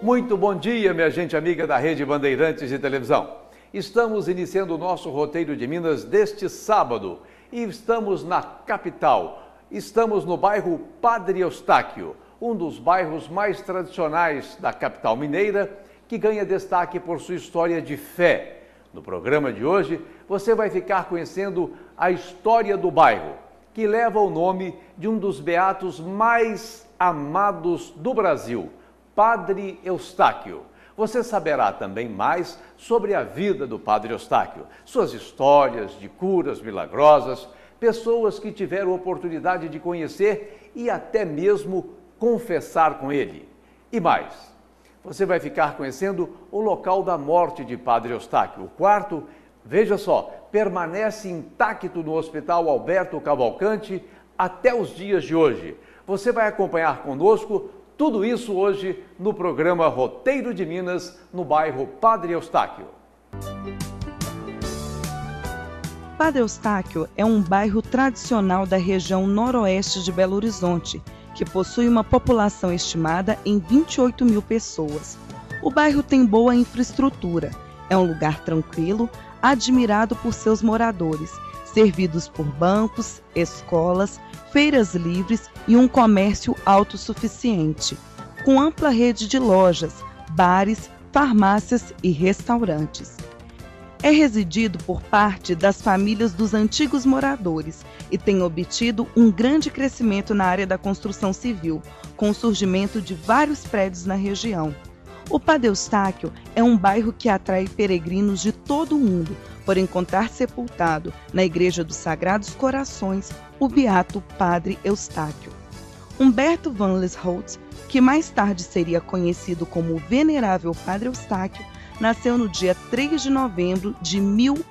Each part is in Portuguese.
Muito bom dia, minha gente amiga da Rede Bandeirantes de Televisão. Estamos iniciando o nosso roteiro de Minas deste sábado e estamos na capital. Estamos no bairro Padre Eustáquio, um dos bairros mais tradicionais da capital mineira, que ganha destaque por sua história de fé. No programa de hoje, você vai ficar conhecendo a história do bairro, que leva o nome de um dos beatos mais amados do Brasil, Padre Eustáquio. Você saberá também mais sobre a vida do Padre Eustáquio, suas histórias de curas milagrosas, pessoas que tiveram oportunidade de conhecer e até mesmo confessar com ele. E mais, você vai ficar conhecendo o local da morte de Padre Eustáquio. O quarto, veja só, permanece intacto no Hospital Alberto Cavalcante até os dias de hoje. Você vai acompanhar conosco tudo isso hoje no programa Roteiro de Minas, no bairro Padre Eustáquio. Padre Eustáquio é um bairro tradicional da região noroeste de Belo Horizonte, que possui uma população estimada em 28 mil pessoas. O bairro tem boa infraestrutura, é um lugar tranquilo, admirado por seus moradores, servidos por bancos, escolas, feiras livres e um comércio autossuficiente, com ampla rede de lojas, bares, farmácias e restaurantes. É residido por parte das famílias dos antigos moradores e tem obtido um grande crescimento na área da construção civil, com o surgimento de vários prédios na região. O Padre Eustáquio é um bairro que atrai peregrinos de todo o mundo, por encontrar sepultado na Igreja dos Sagrados Corações o beato Padre Eustáquio. Humberto van Lieshout, que mais tarde seria conhecido como o Venerável Padre Eustáquio, nasceu no dia 3 de novembro de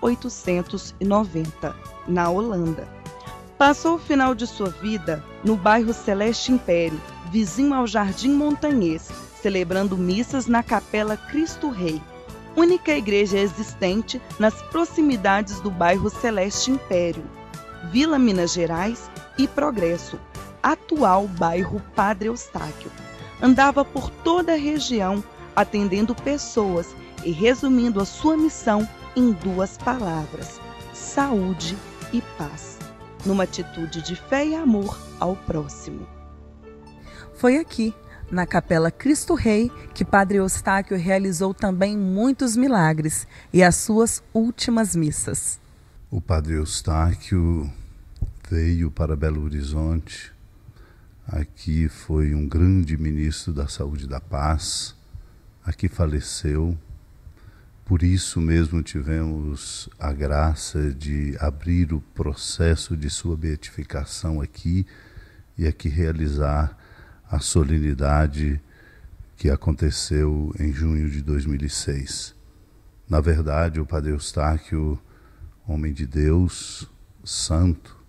1890, na Holanda. Passou o final de sua vida no bairro Celeste Império, vizinho ao Jardim Montanhês, celebrando missas na Capela Cristo Rei, única igreja existente nas proximidades do bairro Celeste Império, Vila Minas Gerais e Progresso, atual bairro Padre Eustáquio. Andava por toda a região, atendendo pessoas e resumindo a sua missão em 2 palavras: saúde e paz, numa atitude de fé e amor ao próximo. Foi aqui, na Capela Cristo Rei, que Padre Eustáquio realizou também muitos milagres e as suas últimas missas. O Padre Eustáquio veio para Belo Horizonte. Aqui foi um grande ministro da Saúde e da Paz. Aqui faleceu. Por isso mesmo tivemos a graça de abrir o processo de sua beatificação aqui e aqui realizar a solenidade que aconteceu em junho de 2006. Na verdade, o Padre Eustáquio, homem de Deus, santo,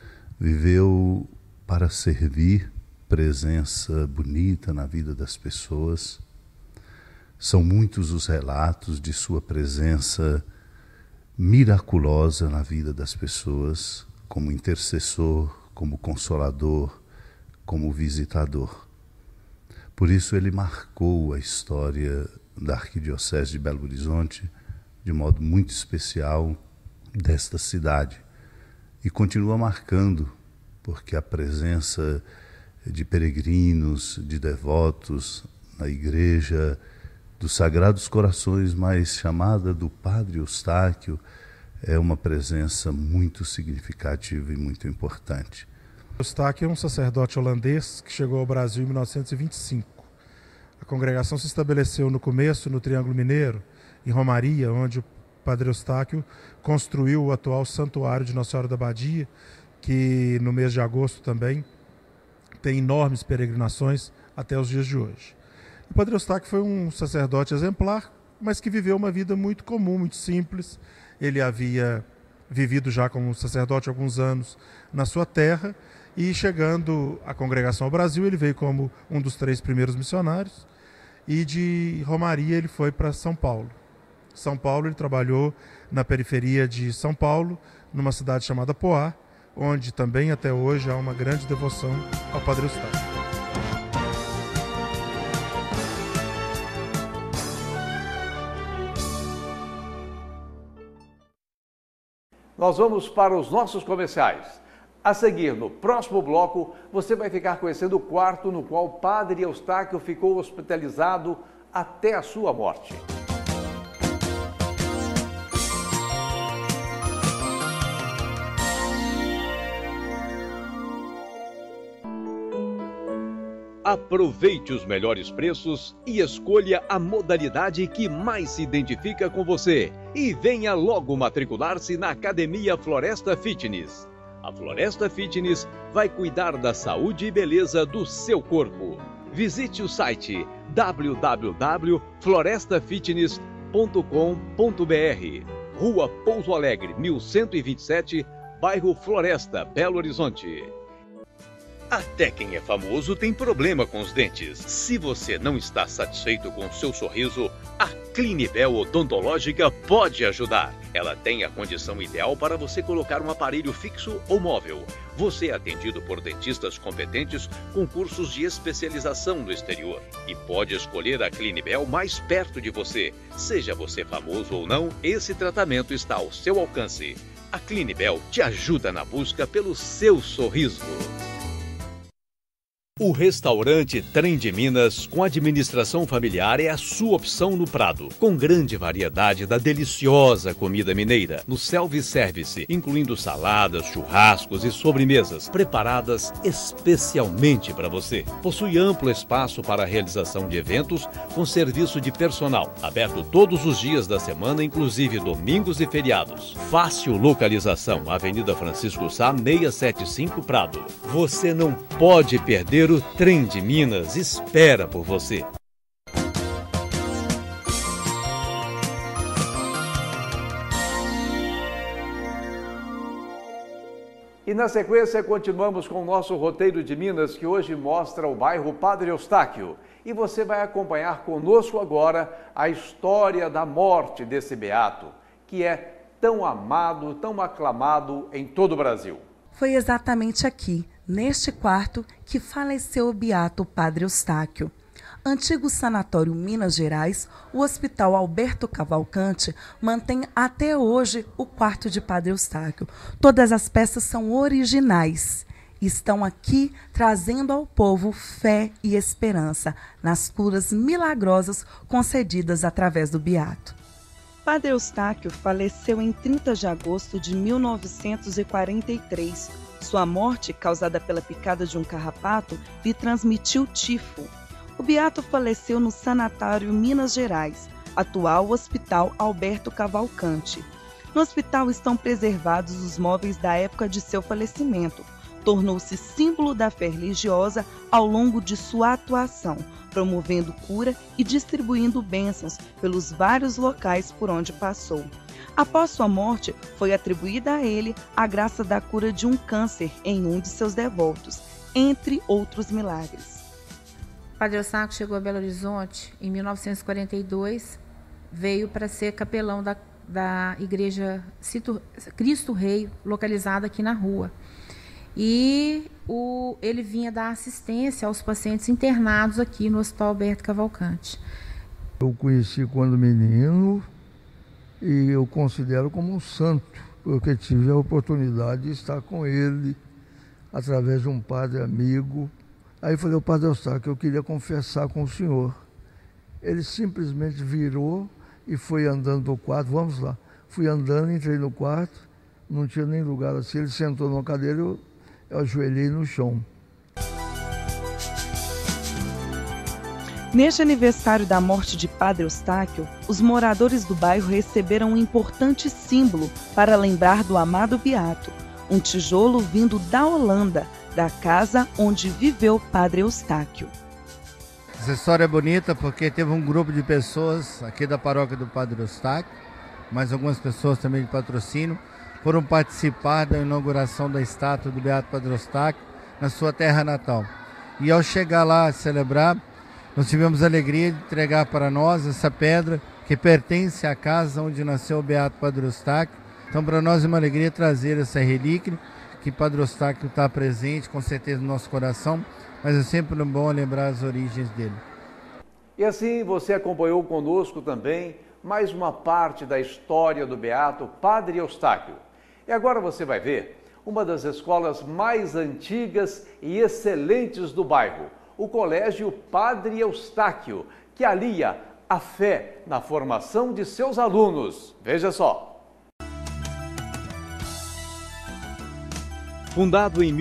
viveu para servir, presença bonita na vida das pessoas. São muitos os relatos de sua presença miraculosa na vida das pessoas, como intercessor, como consolador, como visitador. Por isso ele marcou a história da Arquidiocese de Belo Horizonte de modo muito especial desta cidade e continua marcando, porque a presença de peregrinos, de devotos na Igreja dos Sagrados Corações, mais chamada do Padre Eustáquio, é uma presença muito significativa e muito importante. Eustáquio é um sacerdote holandês que chegou ao Brasil em 1925. A congregação se estabeleceu no começo no Triângulo Mineiro, em Romaria, onde o Padre Eustáquio construiu o atual Santuário de Nossa Senhora da Badia, que no mês de agosto também tem enormes peregrinações até os dias de hoje. O Padre Eustáquio foi um sacerdote exemplar, mas que viveu uma vida muito comum, muito simples. Ele havia vivido já como sacerdote há alguns anos na sua terra, e chegando a congregação ao Brasil, ele veio como um dos 3 primeiros missionários, e de Romaria ele foi para São Paulo. São Paulo ele trabalhou na periferia de São Paulo, numa cidade chamada Poá, onde também até hoje há uma grande devoção ao Padre Eustáquio. Nós vamos para os nossos comerciais. A seguir, no próximo bloco, você vai ficar conhecendo o quarto no qual o padre Eustáquio ficou hospitalizado até a sua morte. Aproveite os melhores preços e escolha a modalidade que mais se identifica com você. E venha logo matricular-se na Academia Floresta Fitness. A Floresta Fitness vai cuidar da saúde e beleza do seu corpo. Visite o site www.florestafitness.com.br. Rua Pouso Alegre, 1127, bairro Floresta, Belo Horizonte. Até quem é famoso tem problema com os dentes. Se você não está satisfeito com o seu sorriso, a Clinibel Odontológica pode ajudar. Ela tem a condição ideal para você colocar um aparelho fixo ou móvel. Você é atendido por dentistas competentes com cursos de especialização no exterior. E pode escolher a Clinibel mais perto de você. Seja você famoso ou não, esse tratamento está ao seu alcance. A Clinibel te ajuda na busca pelo seu sorriso. O restaurante Trem de Minas, com administração familiar, é a sua opção no Prado, com grande variedade da deliciosa comida mineira, no self-service, incluindo saladas, churrascos e sobremesas, preparadas especialmente para você. Possui amplo espaço para a realização de eventos, com serviço de personal, aberto todos os dias da semana, inclusive domingos e feriados. Fácil localização, Avenida Francisco Sá, 675 Prado. Você não pode perder. O Trem de Minas espera por você. E na sequência continuamos com o nosso roteiro de Minas, que hoje mostra o bairro Padre Eustáquio. E você vai acompanhar conosco agora a história da morte desse beato, que é tão amado, tão aclamado em todo o Brasil. Foi exatamente aqui, neste quarto, que faleceu o beato Padre Eustáquio. Antigo sanatório Minas Gerais, o Hospital Alberto Cavalcante mantém até hoje o quarto de Padre Eustáquio. Todas as peças são originais. Estão aqui trazendo ao povo fé e esperança nas curas milagrosas concedidas através do beato. Padre Eustáquio faleceu em 30 de agosto de 1943. Sua morte, causada pela picada de um carrapato, lhe transmitiu tifo. O beato faleceu no sanatório Minas Gerais, atual Hospital Alberto Cavalcante. No hospital estão preservados os móveis da época de seu falecimento. Tornou-se símbolo da fé religiosa ao longo de sua atuação, promovendo cura e distribuindo bênçãos pelos vários locais por onde passou. Após sua morte, foi atribuída a ele a graça da cura de um câncer em um de seus devotos, entre outros milagres. Padre Eustáquio chegou a Belo Horizonte em 1942, veio para ser capelão da igreja Cristo Rei, localizada aqui na rua. E ele vinha dar assistência aos pacientes internados aqui no Hospital Alberto Cavalcante. Eu o conheci quando menino e eu considero como um santo, porque tive a oportunidade de estar com ele através de um padre amigo. Aí eu falei, o Padre Eustáquio, eu queria confessar com o senhor. Ele simplesmente virou e foi andando no quarto, vamos lá. Fui andando, entrei no quarto, não tinha nem lugar assim, ele sentou numa cadeira, eu ajoelhei no chão. Neste aniversário da morte de Padre Eustáquio, os moradores do bairro receberam um importante símbolo para lembrar do amado beato, um tijolo vindo da Holanda, da casa onde viveu Padre Eustáquio. Essa história é bonita porque teve um grupo de pessoas aqui da paróquia do Padre Eustáquio, mais algumas pessoas também de patrocínio, foram participar da inauguração da estátua do beato Padre Eustáquio na sua terra natal. E ao chegar lá a celebrar, nós tivemos a alegria de entregar para nós essa pedra que pertence à casa onde nasceu o beato Padre Eustáquio. Então para nós é uma alegria trazer essa relíquia, que Padre Eustáquio está presente com certeza no nosso coração, mas é sempre bom lembrar as origens dele. E assim você acompanhou conosco também mais uma parte da história do beato Padre Eustáquio. E agora você vai ver uma das escolas mais antigas e excelentes do bairro, o Colégio Padre Eustáquio, que alia a fé na formação de seus alunos. Veja só. Fundado em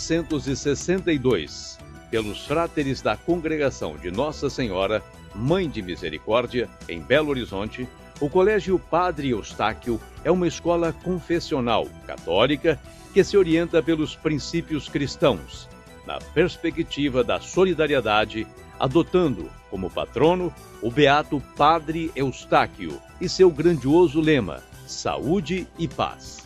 1962 pelos fráteres da Congregação de Nossa Senhora, Mãe de Misericórdia, em Belo Horizonte, o Colégio Padre Eustáquio é uma escola confessional católica que se orienta pelos princípios cristãos, na perspectiva da solidariedade, adotando como patrono o beato Padre Eustáquio e seu grandioso lema, saúde e paz.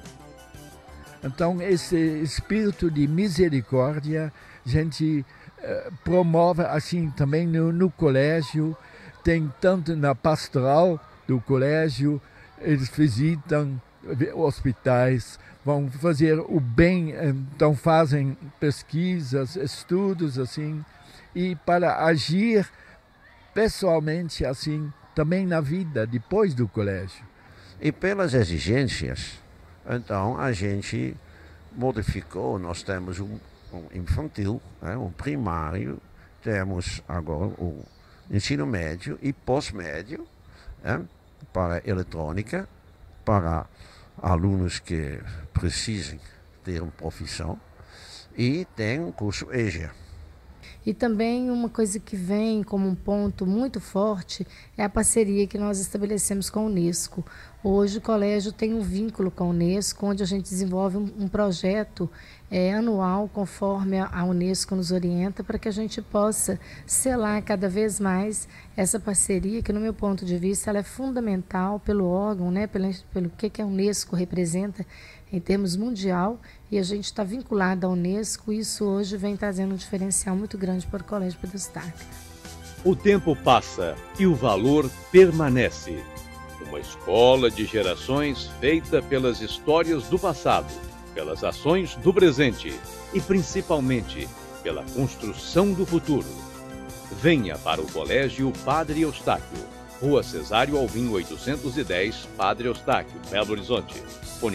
Então, esse espírito de misericórdia, a gente promove assim também no colégio, tem tanto na pastoral do colégio, eles visitam hospitais, vão fazer o bem, então fazem pesquisas, estudos assim, e para agir pessoalmente assim, também na vida, depois do colégio. E pelas exigências, então a gente modificou, nós temos um infantil, um primário, temos agora o ensino médio e pós-médio, para eletrônica, para alunos que precisem ter uma profissão, e tem um curso EJA. E também uma coisa que vem como um ponto muito forte é a parceria que nós estabelecemos com a Unesco. Hoje o colégio tem um vínculo com a Unesco, onde a gente desenvolve um projeto anual, conforme a Unesco nos orienta, para que a gente possa selar cada vez mais essa parceria, que no meu ponto de vista ela é fundamental pelo órgão, né, pelo que a Unesco representa em termos mundial, e a gente está vinculado à Unesco, e isso hoje vem trazendo um diferencial muito grande para o Colégio Padre Eustáquio. O tempo passa e o valor permanece. Uma escola de gerações feita pelas histórias do passado, pelas ações do presente e principalmente pela construção do futuro. Venha para o Colégio Padre Eustáquio, Rua Cesário Alvim 810, Padre Eustáquio, Belo Horizonte. Fone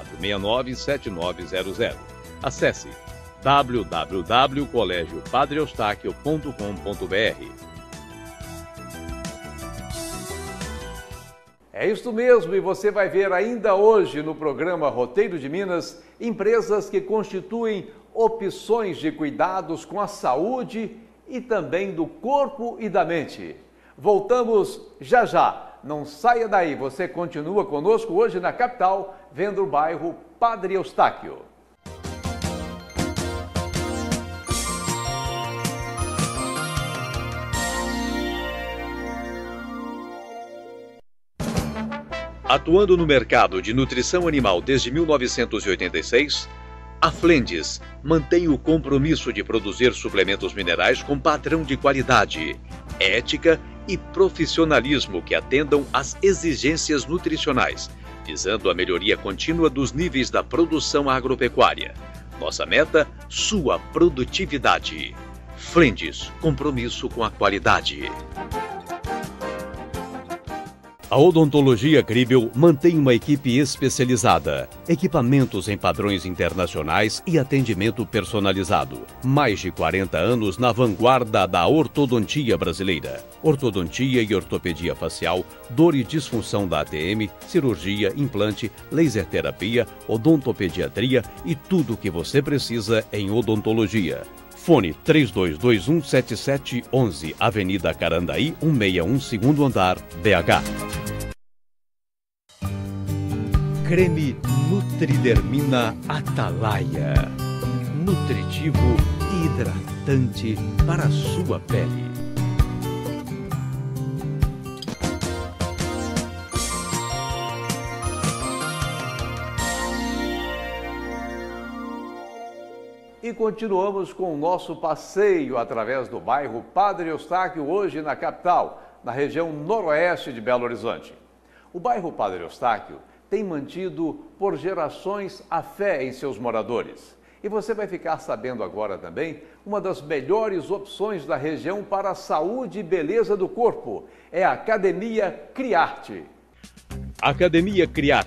3469-7900. Acesse www.colegiopadreeustáquio.com.br. É isso mesmo, e você vai ver ainda hoje no programa Roteiro de Minas empresas que constituem opções de cuidados com a saúde e também do corpo e da mente. Voltamos já já. Não saia daí, você continua conosco hoje na capital, vendo o bairro Padre Eustáquio. Atuando no mercado de nutrição animal desde 1986, a Flendes mantém o compromisso de produzir suplementos minerais com padrão de qualidade, ética e profissionalismo que atendam às exigências nutricionais, visando a melhoria contínua dos níveis da produção agropecuária. Nossa meta, sua produtividade. Flendes, compromisso com a qualidade. A Odontologia Cribel mantém uma equipe especializada, equipamentos em padrões internacionais e atendimento personalizado. Mais de 40 anos na vanguarda da ortodontia brasileira. Ortodontia e ortopedia facial, dor e disfunção da ATM, cirurgia, implante, laser terapia, odontopediatria e tudo o que você precisa em odontologia. Fone 3221-7711, Avenida Carandaí, 161, segundo andar, BH. Creme Nutridermina Atalaia. Nutritivo e hidratante para a sua pele. E continuamos com o nosso passeio através do bairro Padre Eustáquio, hoje na capital, na região noroeste de Belo Horizonte. O bairro Padre Eustáquio tem mantido por gerações a fé em seus moradores. E você vai ficar sabendo agora também uma das melhores opções da região para a saúde e beleza do corpo. É a Academia Criarte. A Academia Criarte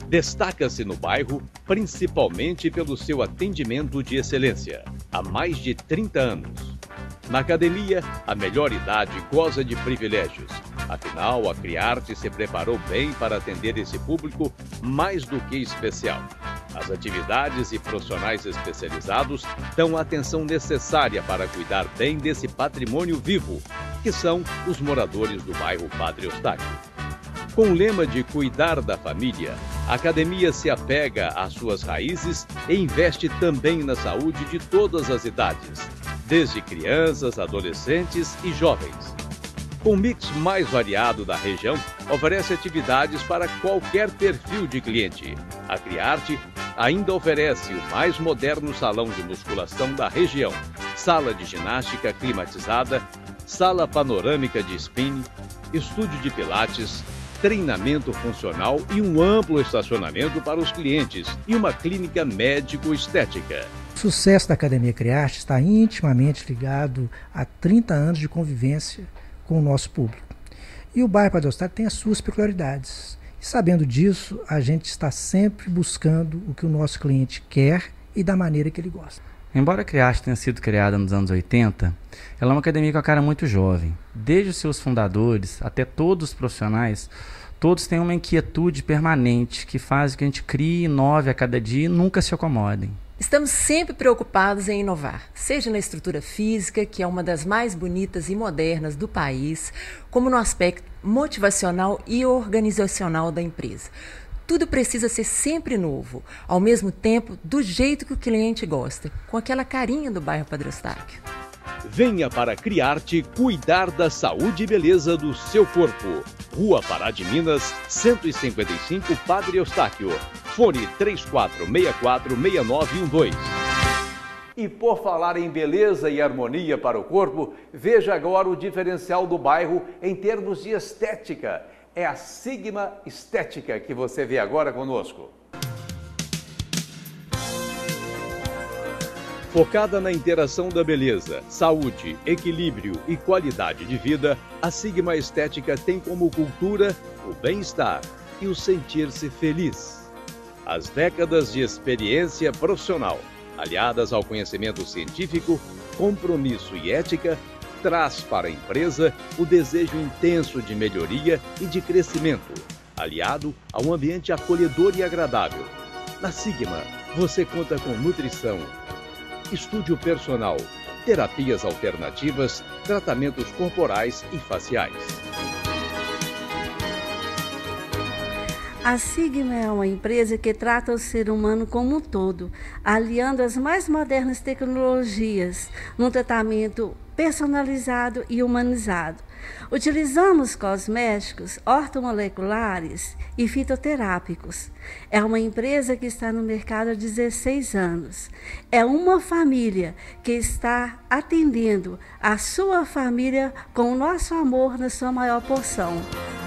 Destaca-se no bairro principalmente pelo seu atendimento de excelência, há mais de 30 anos. Na academia, a melhor idade goza de privilégios. Afinal, a Criarte se preparou bem para atender esse público mais do que especial. As atividades e profissionais especializados dão a atenção necessária para cuidar bem desse patrimônio vivo, que são os moradores do bairro Padre Eustáquio. Com o lema de cuidar da família, a academia se apega às suas raízes e investe também na saúde de todas as idades, desde crianças, adolescentes e jovens. Com o mix mais variado da região, oferece atividades para qualquer perfil de cliente. A Criarte ainda oferece o mais moderno salão de musculação da região, sala de ginástica climatizada, sala panorâmica de spinning, estúdio de pilates, treinamento funcional e um amplo estacionamento para os clientes e uma clínica médico-estética. O sucesso da Academia Criarte está intimamente ligado a 30 anos de convivência com o nosso público. E o bairro Padre Eustáquio tem as suas peculiaridades. E sabendo disso, a gente está sempre buscando o que o nosso cliente quer e da maneira que ele gosta. Embora a Criarte tenha sido criada nos anos 80, ela é uma academia com a cara muito jovem. Desde os seus fundadores até todos os profissionais, todos têm uma inquietude permanente que faz com que a gente crie e inove a cada dia e nunca se acomodem. Estamos sempre preocupados em inovar, seja na estrutura física, que é uma das mais bonitas e modernas do país, como no aspecto motivacional e organizacional da empresa. Tudo precisa ser sempre novo, ao mesmo tempo do jeito que o cliente gosta, com aquela carinha do bairro Padre Eustáquio. Venha para Criarte cuidar da saúde e beleza do seu corpo. Rua Pará de Minas, 155, Padre Eustáquio. Fone 3464-6912. E por falar em beleza e harmonia para o corpo, veja agora o diferencial do bairro em termos de estética. É a Sigma Estética que você vê agora conosco. Focada na interação da beleza, saúde, equilíbrio e qualidade de vida, a Sigma Estética tem como cultura o bem-estar e o sentir-se feliz. As décadas de experiência profissional, aliadas ao conhecimento científico, compromisso e ética, traz para a empresa o desejo intenso de melhoria e de crescimento, aliado a um ambiente acolhedor e agradável. Na Sigma, você conta com nutrição, estúdio personal, terapias alternativas, tratamentos corporais e faciais. A Sigma é uma empresa que trata o ser humano como um todo, aliando as mais modernas tecnologias num tratamento personalizado e humanizado. Utilizamos cosméticos, ortomoleculares e fitoterápicos. É uma empresa que está no mercado há 16 anos. É uma família que está atendendo a sua família com o nosso amor na sua maior porção.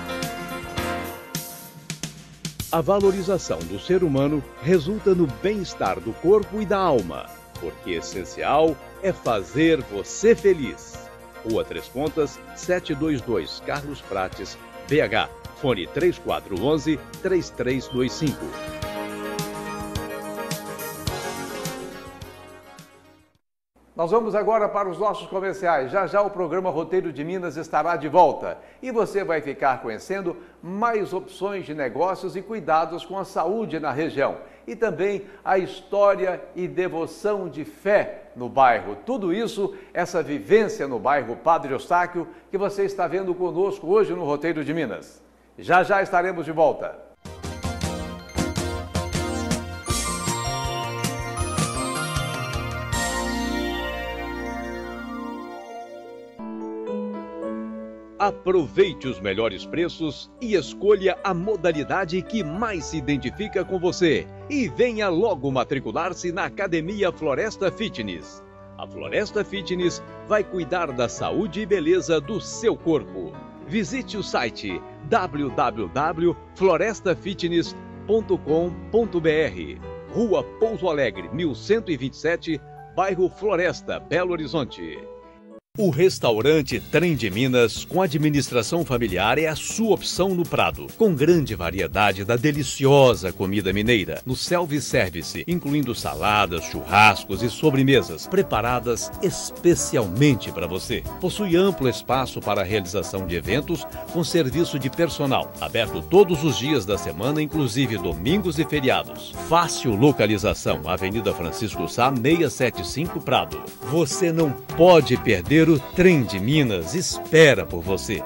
A valorização do ser humano resulta no bem-estar do corpo e da alma, porque essencial é fazer você feliz. Rua Três Pontas, 722, Carlos Prates, BH. Fone 3411-3325. Nós vamos agora para os nossos comerciais. Já já o programa Roteiro de Minas estará de volta. E você vai ficar conhecendo mais opções de negócios e cuidados com a saúde na região. E também a história e devoção de fé no bairro. Tudo isso, essa vivência no bairro Padre Eustáquio, que você está vendo conosco hoje no Roteiro de Minas. Já já estaremos de volta. Aproveite os melhores preços e escolha a modalidade que mais se identifica com você. E venha logo matricular-se na Academia Floresta Fitness. A Floresta Fitness vai cuidar da saúde e beleza do seu corpo. Visite o site www.florestafitness.com.br. Rua Pouso Alegre, 1127, bairro Floresta, Belo Horizonte. O restaurante Trem de Minas, com administração familiar, é a sua opção no Prado. Com grande variedade da deliciosa comida mineira, no self-service, incluindo saladas, churrascos e sobremesas, preparadas especialmente para você. Possui amplo espaço para a realização de eventos, com serviço de personal, aberto todos os dias da semana, inclusive domingos e feriados. Fácil localização, Avenida Francisco Sá, 675 Prado. Você não pode perder. O Trem de Minas espera por você.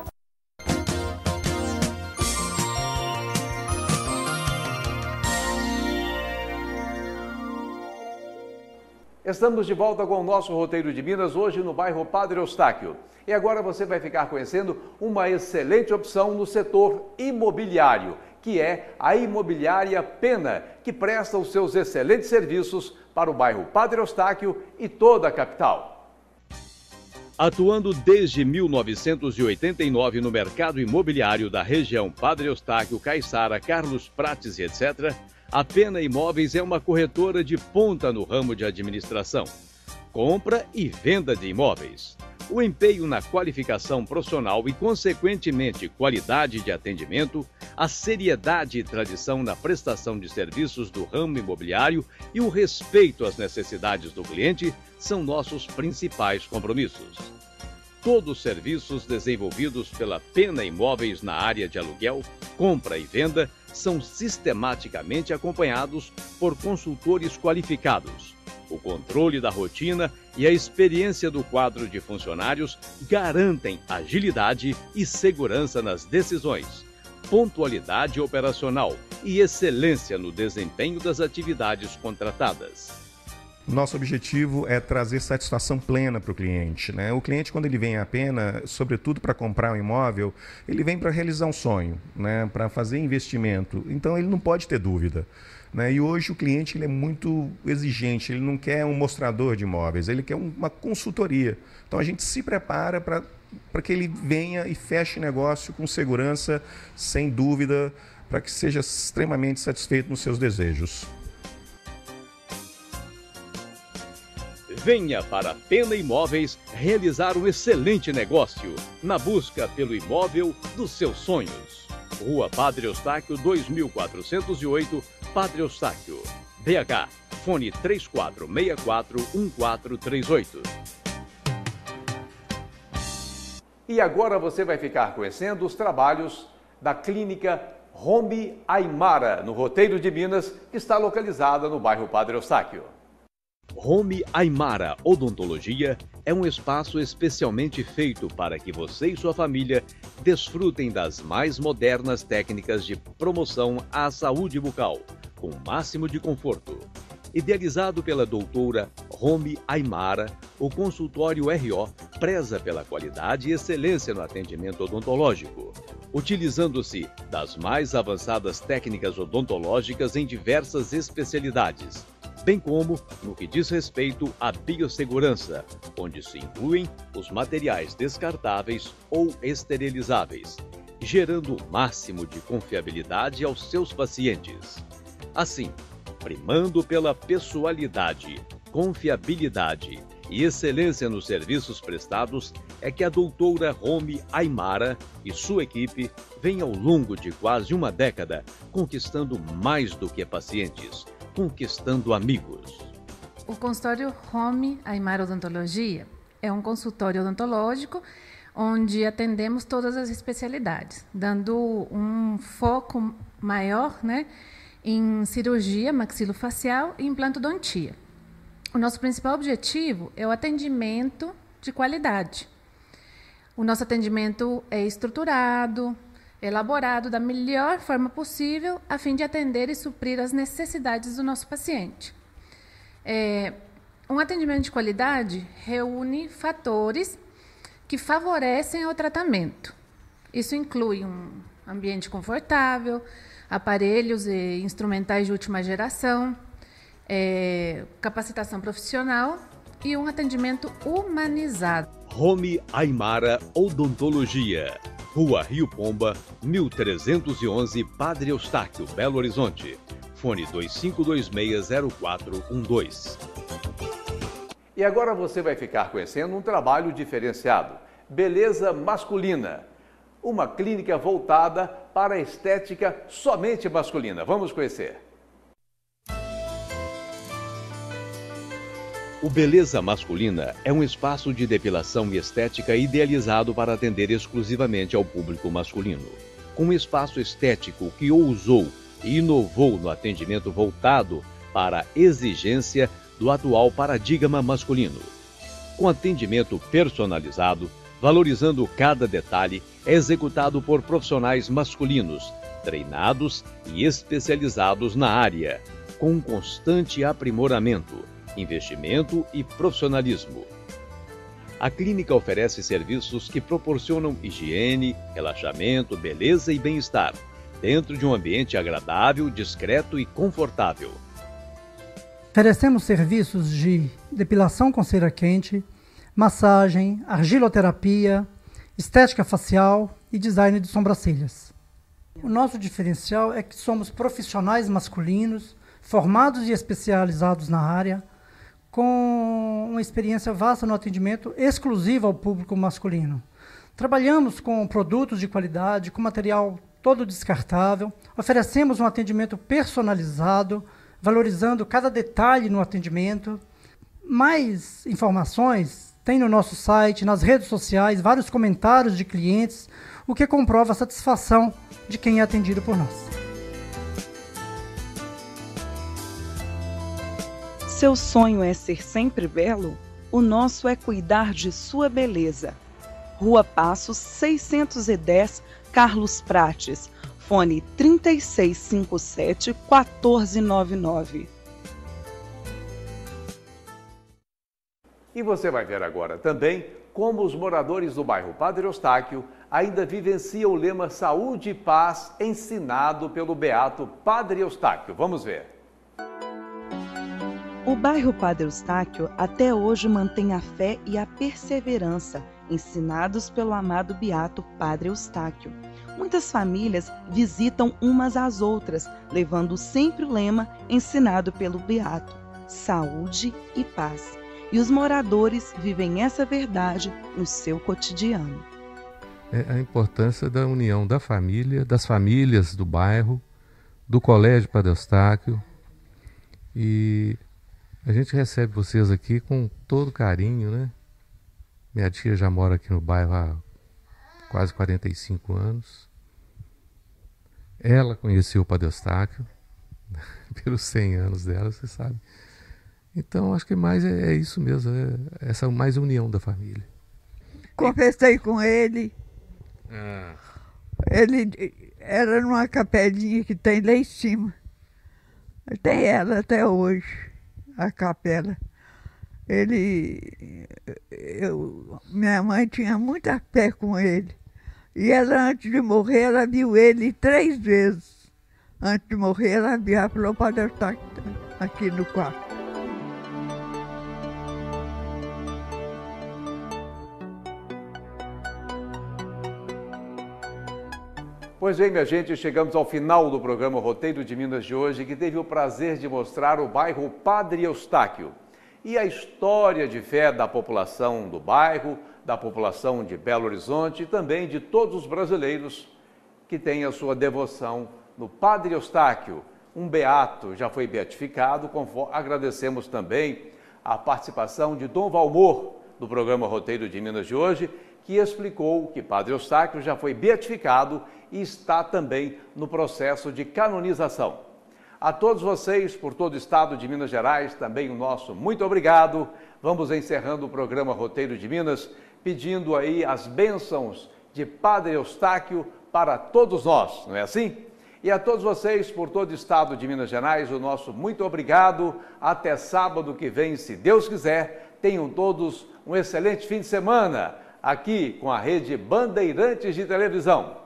Estamos de volta com o nosso roteiro de Minas, hoje no bairro Padre Eustáquio. E agora você vai ficar conhecendo uma excelente opção no setor imobiliário, que é a Imobiliária Pena, que presta os seus excelentes serviços para o bairro Padre Eustáquio e toda a capital. Atuando desde 1989 no mercado imobiliário da região Padre Eustáquio, Caiçara, Carlos Prates e etc., a Pena Imóveis é uma corretora de ponta no ramo de administração, compra e venda de imóveis. O empenho na qualificação profissional e, consequentemente, qualidade de atendimento, a seriedade e tradição na prestação de serviços do ramo imobiliário e o respeito às necessidades do cliente são nossos principais compromissos. Todos os serviços desenvolvidos pela Pena Imóveis na área de aluguel, compra e venda são sistematicamente acompanhados por consultores qualificados. O controle da rotina e a experiência do quadro de funcionários garantem agilidade e segurança nas decisões, pontualidade operacional e excelência no desempenho das atividades contratadas. Nosso objetivo é trazer satisfação plena para o cliente, né? O cliente, quando ele vem à Pena, sobretudo para comprar um imóvel, ele vem para realizar um sonho, né? Para fazer investimento. Então, ele não pode ter dúvida, né? E hoje o cliente ele é muito exigente, ele não quer um mostrador de imóveis, ele quer uma consultoria. Então, a gente se prepara para que ele venha e feche negócio com segurança, sem dúvida, para que seja extremamente satisfeito nos seus desejos. Venha para a Pena Imóveis realizar um excelente negócio na busca pelo imóvel dos seus sonhos. Rua Padre Eustáquio, 2408, Padre Eustáquio. BH, fone 3464-1438. E agora você vai ficar conhecendo os trabalhos da clínica Home Aimara, no Roteiro de Minas, que está localizada no bairro Padre Eustáquio. Home Aimara Odontologia é um espaço especialmente feito para que você e sua família desfrutem das mais modernas técnicas de promoção à saúde bucal, com o máximo de conforto. Idealizado pela doutora Home Aimara, o consultório RO preza pela qualidade e excelência no atendimento odontológico, utilizando-se das mais avançadas técnicas odontológicas em diversas especialidades, bem como no que diz respeito à biossegurança, onde se incluem os materiais descartáveis ou esterilizáveis, gerando o máximo de confiabilidade aos seus pacientes. Assim, primando pela pessoalidade, confiabilidade e excelência nos serviços prestados, é que a doutora Home Aimara e sua equipe vêm ao longo de quase uma década conquistando mais do que pacientes, conquistando amigos. O consultório Home Aimara Odontologia é um consultório odontológico onde atendemos todas as especialidades, dando um foco maior, em cirurgia maxilofacial e implantodontia. O nosso principal objetivo é o atendimento de qualidade. O nosso atendimento é estruturado, elaborado da melhor forma possível, a fim de atender e suprir as necessidades do nosso paciente. Um atendimento de qualidade reúne fatores que favorecem o tratamento. Isso inclui um ambiente confortável, aparelhos e instrumentais de última geração, capacitação profissional e um atendimento humanizado. Home Aimara Odontologia, Rua Rio Pomba, 1311, Padre Eustáquio, Belo Horizonte. Fone 25260412. E agora você vai ficar conhecendo um trabalho diferenciado, Beleza Masculina, uma clínica voltada para a estética somente masculina. Vamos conhecer. O Beleza Masculina é um espaço de depilação e estética idealizado para atender exclusivamente ao público masculino. Com um espaço estético que ousou e inovou no atendimento voltado para a exigência do atual paradigma masculino. Com atendimento personalizado, valorizando cada detalhe, é executado por profissionais masculinos, treinados e especializados na área, com um constante aprimoramento, investimento e profissionalismo. A clínica oferece serviços que proporcionam higiene, relaxamento, beleza e bem-estar, dentro de um ambiente agradável, discreto e confortável. Oferecemos serviços de depilação com cera quente, massagem, argiloterapia, estética facial e design de sobrancelhas. O nosso diferencial é que somos profissionais masculinos, formados e especializados na área, com uma experiência vasta no atendimento exclusivo ao público masculino. Trabalhamos com produtos de qualidade, com material todo descartável, oferecemos um atendimento personalizado, valorizando cada detalhe no atendimento. Mais informações tem no nosso site, nas redes sociais, vários comentários de clientes, o que comprova a satisfação de quem é atendido por nós. Seu sonho é ser sempre belo? O nosso é cuidar de sua beleza. Rua Passos, 610, Carlos Prates. Fone 3657-1499. E você vai ver agora também como os moradores do bairro Padre Eustáquio ainda vivenciam o lema Saúde e Paz ensinado pelo beato Padre Eustáquio. Vamos ver. O bairro Padre Eustáquio até hoje mantém a fé e a perseverança ensinados pelo amado beato Padre Eustáquio. Muitas famílias visitam umas às outras, levando sempre o lema ensinado pelo beato, saúde e paz. E os moradores vivem essa verdade no seu cotidiano. É a importância da união da família, das famílias do bairro, do Colégio Padre Eustáquio. E a gente recebe vocês aqui com todo carinho, né? Minha tia já mora aqui no bairro há quase 45 anos. Ela conheceu o Padre Eustáquio pelos 100 anos dela, você sabe. Então, acho que mais é isso mesmo, é essa mais união da família. Conversei com ele. Ele era numa capelinha que tem lá em cima. Tem ela até hoje, a capela. Minha mãe tinha muita fé com ele. E ela, antes de morrer, ela viu ele 3 vezes. Antes de morrer, ela viu, ela falou, Padre Eustáquio aqui no quarto. Pois bem, minha gente, chegamos ao final do programa Roteiro de Minas de hoje, que teve o prazer de mostrar o bairro Padre Eustáquio e a história de fé da população do bairro, da população de Belo Horizonte e também de todos os brasileiros que têm a sua devoção no Padre Eustáquio, um beato, já foi beatificado. Agradecemos também a participação de Dom Valmor, do programa Roteiro de Minas de hoje, que explicou que Padre Eustáquio já foi beatificado e está também no processo de canonização. A todos vocês, por todo o estado de Minas Gerais, também o nosso muito obrigado. Vamos encerrando o programa Roteiro de Minas, pedindo aí as bênçãos de Padre Eustáquio para todos nós, não é assim? E a todos vocês, por todo o estado de Minas Gerais, o nosso muito obrigado. Até sábado que vem, se Deus quiser. Tenham todos um excelente fim de semana aqui com a Rede Bandeirantes de Televisão.